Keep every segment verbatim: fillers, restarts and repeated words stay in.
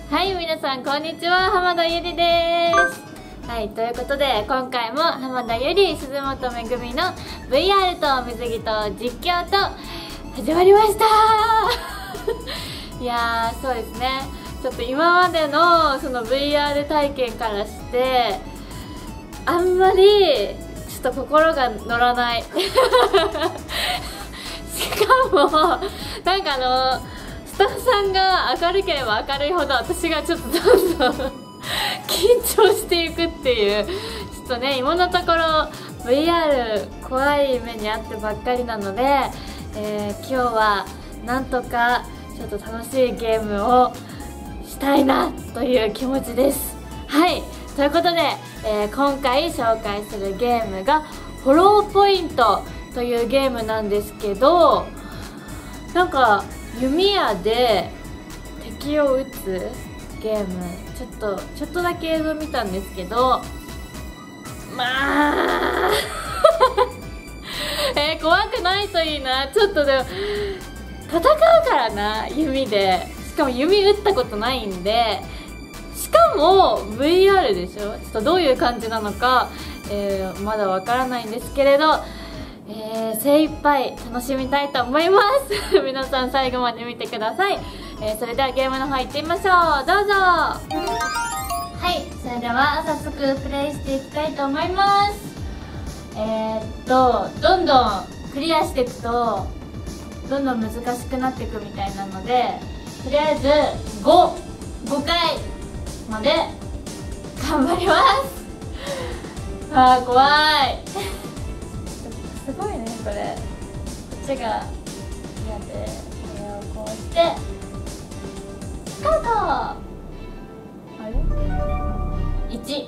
はい、皆さんこんにちは、浜田ゆりです。はい、ということで今回も浜田ゆり、鈴本めぐみの ブイアール と水着と実況と始まりましたいやー、そうですね、ちょっと今までのその ブイアール 体験からしてあんまりちょっと心が乗らないしかもなんかあのスタッフさんが明るければ明るいほど私がちょっとどんどん緊張していくっていう、ちょっとね、今のところ ブイアール 怖い目にあってばっかりなので、えー、今日はなんとかちょっと楽しいゲームをしたいなという気持ちです。はい、ということで、えー、今回紹介するゲームがホローポイントというゲームなんですけど、なんか弓矢で敵を撃つゲーム、ちょっとちょっとだけ映像見たんですけど、まあえー、怖くないといいな。ちょっとでも戦うからな、弓で。しかも弓撃ったことないんで、しかも ブイアール でしょ。ちょっとどういう感じなのか、えー、まだわからないんですけれど、えー、精一杯楽しみたいと思います皆さん最後まで見てください。えー、それではゲームの方行ってみましょう。どうぞ。はい、それでは早速プレイしていきたいと思います。えー、っとどんどんクリアしていくとどんどん難しくなっていくみたいなので、とりあえずご、ごかいまで頑張りますあー、怖いすごいね、これ。こっちが嫌で、これをこうしてスタート。あれいち、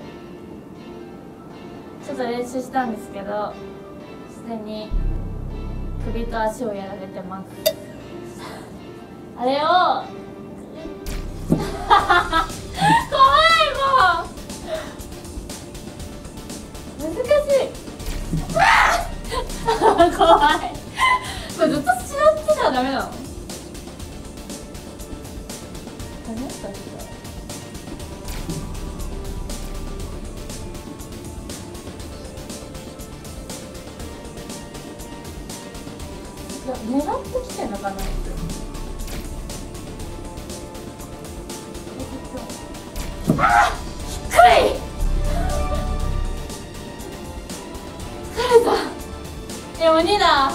ちょっと練習したんですけど、すでに首と足をやられてますあれを怖い、もう難しい怖いこれずっと座ってたらダメなの？何やったんですか？いや、狙ってきてんのかな？あー、低い。疲れた。でもにだ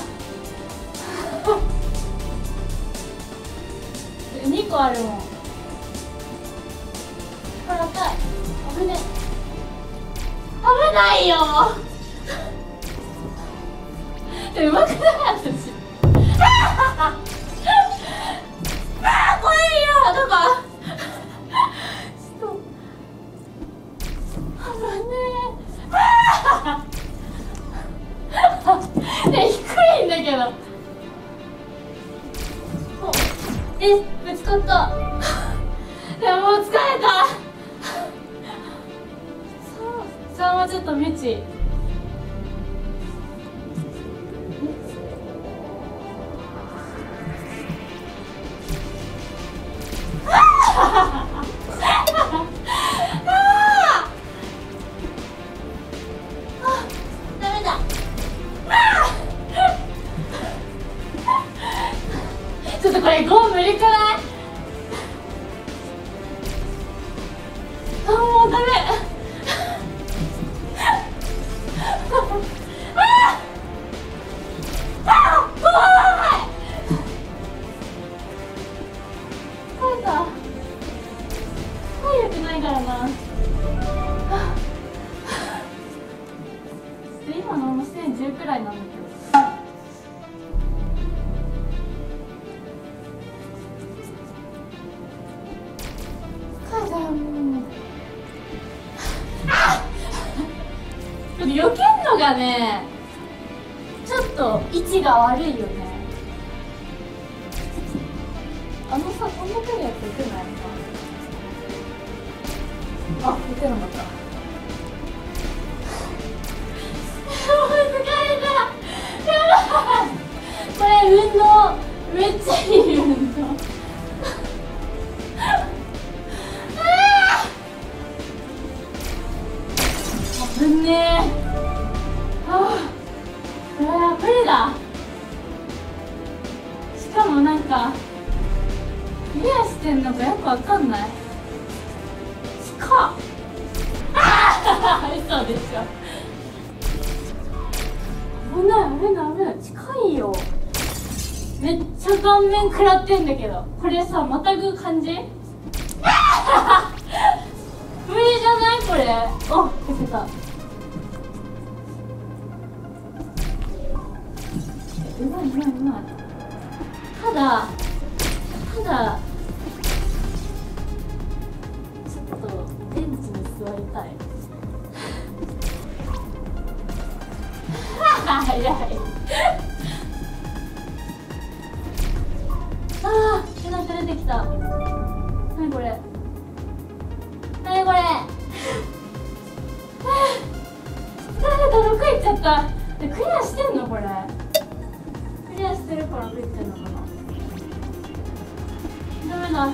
にこあるもん。これ赤い。危ね、危ないようまくない私ああ、怖いよ。どこちょっと危ねえね、低いんだけど。え、ぶつかったでももう疲れたさんはちょっと無知。ちょっとこれゴー無理くない？あ、もうダメああ、怖い。疲れた。体力ないからな。今のもうすでにじゅうくらいなんだけど。避けんのがね、ちょっと位置が悪いよね。あのさ、こんな距離やって打てないのか。あ、打てなかった。もう疲れた。やばい。これ運動めっちゃいい運動。 かもなんかクリアしてんのかよくわかんない。近っ。ああ嘘でしょ。危ない危ない危ない。近いよ。めっちゃ顔面食らってんだけど、これさまたぐ感じ無理じゃないこれ。おっ消せた。うまいうまいうまい。ただただちょっとベンチに座りたい。早い。ああ、背中出てきた。なにこれ。なにこれ。疲れた。ろくいっちゃった。クリアしてんのこれ。クリアしてるからろくいっちゃうのかな。ダメだ。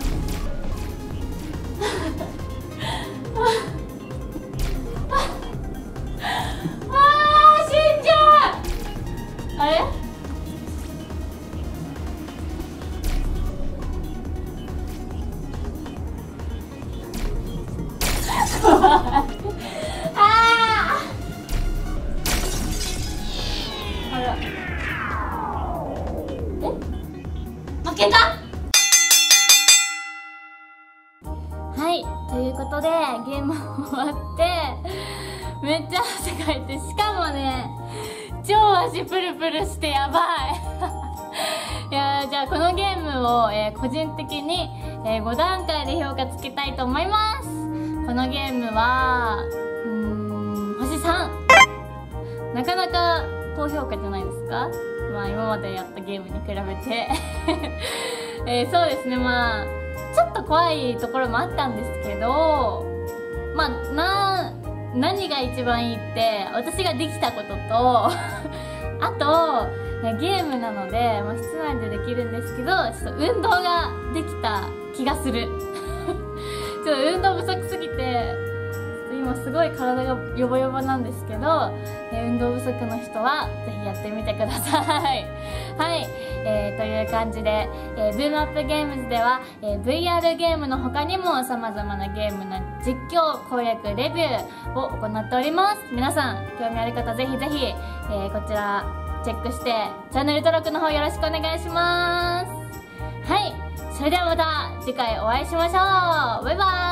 ああ死んじゃう。あれああらえ負けた。はい、ということでゲーム終わってめっちゃ汗かいて、しかもね超足プルプルしてやばいいやー、じゃあこのゲームを、えー、個人的に、えー、ご段階で評価つけたいと思います。このゲームはうーん星さん。なかなか高評価じゃないですか。まあ今までやったゲームに比べて、えー、そうですね、まあちょっと怖いところもあったんですけど、まあな何が一番いいって私ができたこととあとゲームなので、まあ、室内でできるんですけど、ちょっと運動ができた気がするちょっと運動不足すぎて今すごい体がヨボヨボなんですけど、え運動不足の人はぜひやってみてくださいはい、えー、という感じで、えー、ブームアップゲームズでは、えー、ブイアール ゲームの他にも様々なゲームの実況、攻略、レビューを行っております。皆さん興味ある方ぜひぜひ、えー、こちらチェックしてチャンネル登録の方よろしくお願いします。はい、それではまた次回お会いしましょう。バイバーイ。